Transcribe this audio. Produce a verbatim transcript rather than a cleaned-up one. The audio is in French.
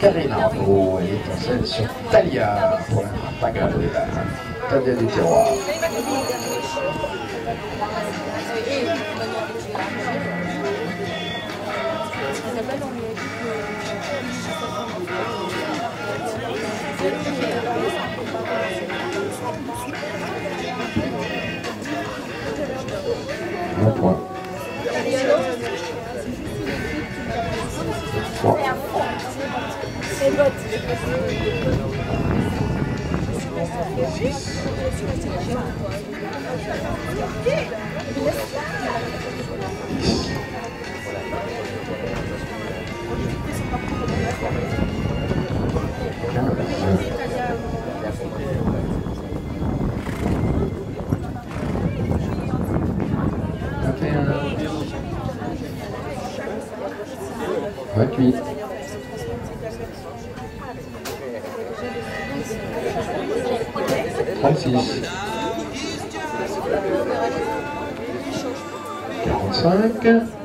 Karina Arnaud, elle est en scène sur Talia pour la Trafalgar, Talia des Tiroirs. Un point. Trois. Six. vingt-huit. trente-six. quarante-cinq.